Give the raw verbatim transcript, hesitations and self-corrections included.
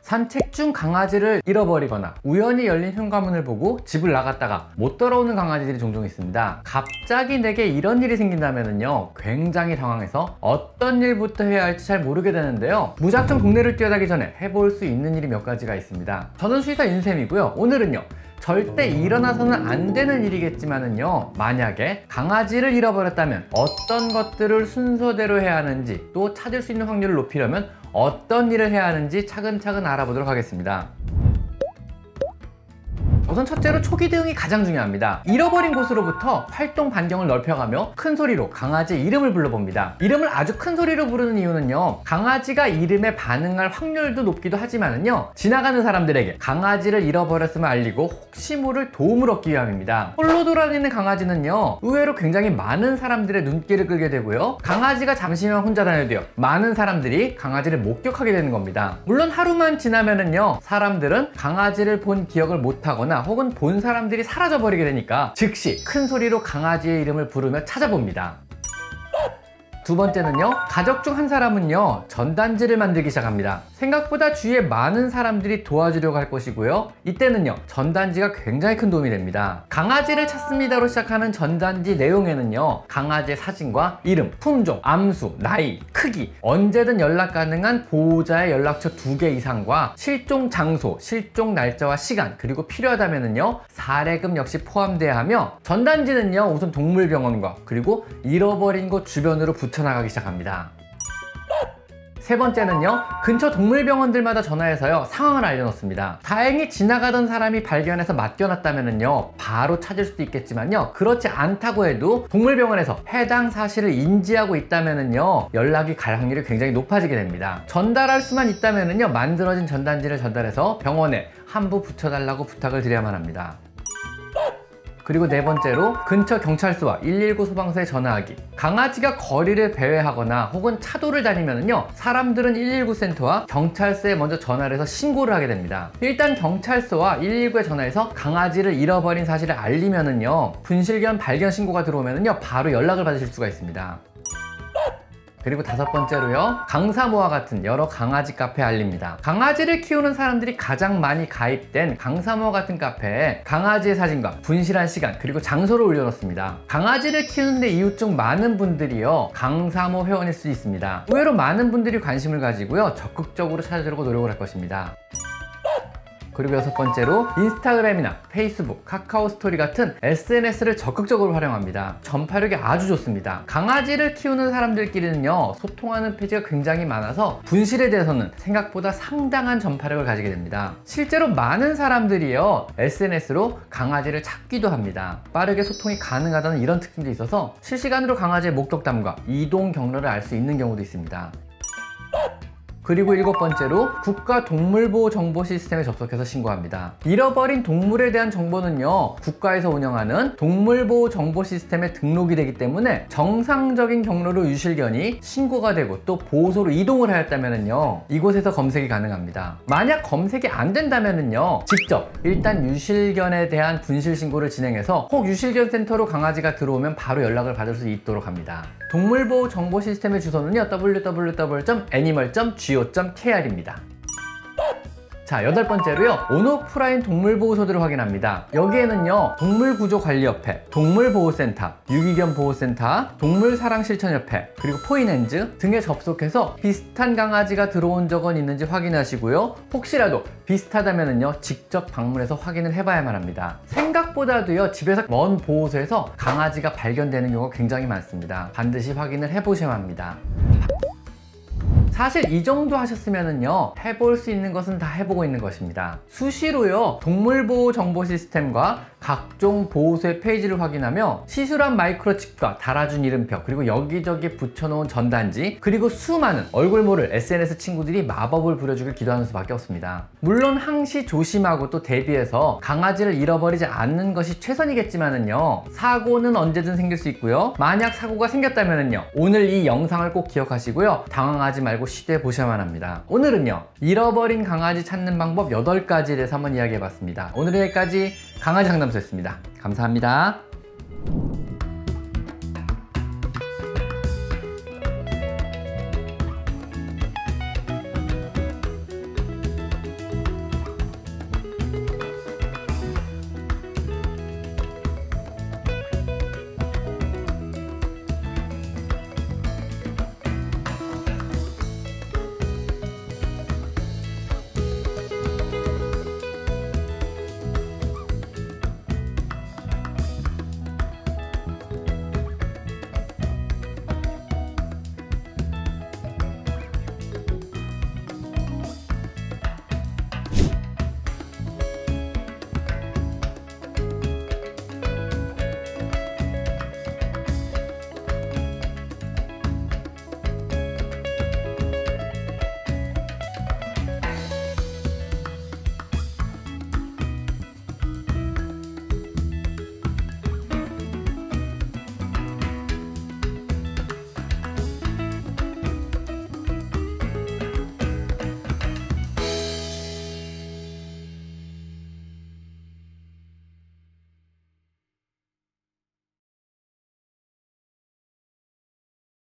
산책 중 강아지를 잃어버리거나 우연히 열린 현관문을 보고 집을 나갔다가 못 돌아오는 강아지들이 종종 있습니다. 갑자기 내게 이런 일이 생긴다면요, 굉장히 당황해서 어떤 일부터 해야 할지 잘 모르게 되는데요. 무작정 동네를 뛰어다기 전에 해볼 수 있는 일이 몇 가지가 있습니다. 저는 수의사 윤쌤이고요. 오늘은요, 절대 일어나서는 안 되는 일이겠지만은요, 만약에 강아지를 잃어버렸다면 어떤 것들을 순서대로 해야 하는지, 또 찾을 수 있는 확률을 높이려면 어떤 일을 해야 하는지 차근차근 알아보도록 하겠습니다. 우선 첫째로 초기 대응이 가장 중요합니다. 잃어버린 곳으로부터 활동 반경을 넓혀가며 큰 소리로 강아지 이름을 불러봅니다. 이름을 아주 큰 소리로 부르는 이유는요, 강아지가 이름에 반응할 확률도 높기도 하지만은요, 지나가는 사람들에게 강아지를 잃어버렸음을 알리고 혹시 모를 도움을 얻기 위함입니다. 홀로 돌아다니는 강아지는요, 의외로 굉장히 많은 사람들의 눈길을 끌게 되고요, 강아지가 잠시만 혼자 다녀도요, 많은 사람들이 강아지를 목격하게 되는 겁니다. 물론 하루만 지나면은요, 사람들은 강아지를 본 기억을 못하거나 혹은 본 사람들이 사라져버리게 되니까 즉시 큰 소리로 강아지의 이름을 부르며 찾아봅니다. 두 번째는요, 가족 중 한 사람은요, 전단지를 만들기 시작합니다. 생각보다 주위에 많은 사람들이 도와주려고 할 것이고요, 이때는요, 전단지가 굉장히 큰 도움이 됩니다. 강아지를 찾습니다로 시작하는 전단지 내용에는요, 강아지의 사진과 이름, 품종, 암수, 나이, 크기, 언제든 연락 가능한 보호자의 연락처 두 개 이상과 실종 장소, 실종 날짜와 시간, 그리고 필요하다면은요, 사례금 역시 포함돼야 하며, 전단지는요, 우선 동물병원과 그리고 잃어버린 곳 주변으로 붙여 나가기 시작합니다. 세 번째는요, 근처 동물병원들마다 전화해서요, 상황을 알려놓습니다. 다행히 지나가던 사람이 발견해서 맡겨놨다면요, 바로 찾을 수도 있겠지만요, 그렇지 않다고 해도 동물병원에서 해당 사실을 인지하고 있다면요, 연락이 갈 확률이 굉장히 높아지게 됩니다. 전달할 수만 있다면요, 만들어진 전단지를 전달해서 병원에 한부 붙여달라고 부탁을 드려야만 합니다. 그리고 네 번째로, 근처 경찰서와 일일구 소방서에 전화하기. 강아지가 거리를 배회하거나 혹은 차도를 다니면요, 사람들은 일일구 센터와 경찰서에 먼저 전화를 해서 신고를 하게 됩니다. 일단 경찰서와 일일구에 전화해서 강아지를 잃어버린 사실을 알리면은요, 분실견 발견 신고가 들어오면은요, 바로 연락을 받으실 수가 있습니다. 그리고 다섯 번째로요, 강사모와 같은 여러 강아지 카페 알립니다. 강아지를 키우는 사람들이 가장 많이 가입된 강사모 같은 카페에 강아지의 사진과 분실한 시간 그리고 장소를 올려놓습니다. 강아지를 키우는데 이웃 중 많은 분들이요, 강사모 회원일 수 있습니다. 의외로 많은 분들이 관심을 가지고요, 적극적으로 찾아주려고 노력을 할 것입니다. 그리고 여섯 번째로, 인스타그램이나 페이스북, 카카오 스토리 같은 에스엔에스를 적극적으로 활용합니다. 전파력이 아주 좋습니다. 강아지를 키우는 사람들끼리는요, 소통하는 페이지가 굉장히 많아서 분실에 대해서는 생각보다 상당한 전파력을 가지게 됩니다. 실제로 많은 사람들이요, 에스엔에스로 강아지를 찾기도 합니다. 빠르게 소통이 가능하다는 이런 특징도 있어서 실시간으로 강아지의 목격담과 이동 경로를 알 수 있는 경우도 있습니다. 그리고 일곱 번째로, 국가동물보호 정보 시스템에 접속해서 신고합니다. 잃어버린 동물에 대한 정보는요, 국가에서 운영하는 동물보호 정보 시스템에 등록이 되기 때문에 정상적인 경로로 유실견이 신고가 되고 또 보호소로 이동을 하였다면요, 이곳에서 검색이 가능합니다. 만약 검색이 안 된다면요, 직접 일단 유실견에 대한 분실 신고를 진행해서 혹 유실견 센터로 강아지가 들어오면 바로 연락을 받을 수 있도록 합니다. 동물보호 정보 시스템의 주소는요, 더블유 더블유 더블유 점 애니멀 점 지오 점 케이알입니다. 자, 여덟 번째로요, 온오프라인 동물보호소들을 확인합니다. 여기에는요, 동물구조관리협회, 동물보호센터, 유기견 보호센터, 동물사랑실천협회, 그리고 포인핸즈 등에 접속해서 비슷한 강아지가 들어온 적은 있는지 확인하시고요, 혹시라도 비슷하다면요, 직접 방문해서 확인을 해봐야만 합니다. 생각보다도요, 집에서 먼 보호소에서 강아지가 발견되는 경우가 굉장히 많습니다. 반드시 확인을 해보셔야 합니다. 사실 이 정도 하셨으면은요, 해볼 수 있는 것은 다 해보고 있는 것입니다. 수시로요, 동물보호 정보 시스템과 각종 보호소의 페이지를 확인하며 시술한 마이크로칩과 달아준 이름표, 그리고 여기저기 붙여놓은 전단지, 그리고 수많은 얼굴 모를 에스엔에스 친구들이 마법을 부려주길 기도하는 수밖에 없습니다. 물론 항시 조심하고 또 대비해서 강아지를 잃어버리지 않는 것이 최선이겠지만은요, 사고는 언제든 생길 수 있고요, 만약 사고가 생겼다면은요, 오늘 이 영상을 꼭 기억하시고요, 당황하지 말고 시도해 보셔야만 합니다. 오늘은요, 잃어버린 강아지 찾는 방법 여덟 가지에 대해서 한번 이야기해 봤습니다. 오늘은 여기까지 강아지 상담소였습니다. 감사합니다.